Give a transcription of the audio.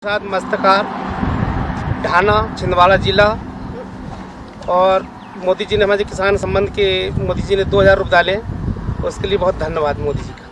साथ मस्तकार ढाना छिंदवाड़ा जिला। और मोदी जी ने हमारे किसान संबंध के मोदी जी ने 2000 रुपये डाले, उसके लिए बहुत धन्यवाद मोदी जी का।